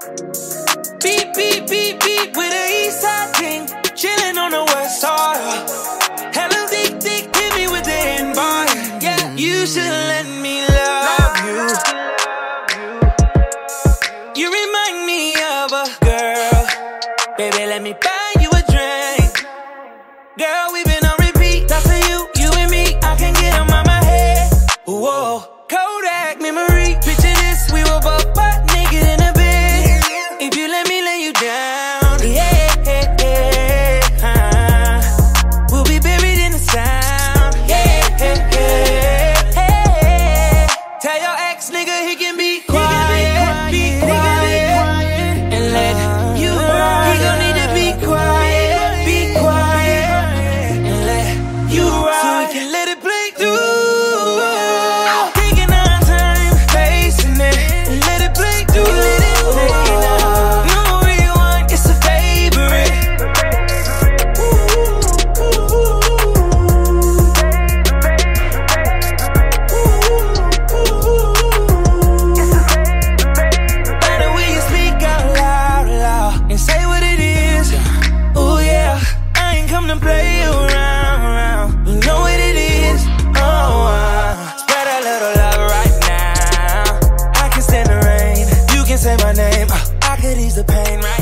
Beep, beep, beep, beep with the east side team. Chillin' on the west side. Hello, dick, dick, hit me with the invite. Yeah, you should let me love you. You remind me of a girl. Baby, let me buy you a drink. Girl, we've been on repeat. Thoughts of you, you and me. I can't get them out my head. Whoa, Kodak memory. Picture this, we were both butt naked in a bed. If you let me lay you down, yeah, we'll be buried in the sound, yeah. Tell your ex nigga he can be quiet, be quiet, and let you ride. He gon' need to be quiet, and let you ride, so we can let it play through. Taking our time, facing it, and let it play through. No rewind, it's a favorite. By the way you speak out loud, loud, and say what it is. Ooh yeah, I ain't come to play around. You know what it is. Spread a little love right now. I can stand the rain. You can say my name. I could ease the pain right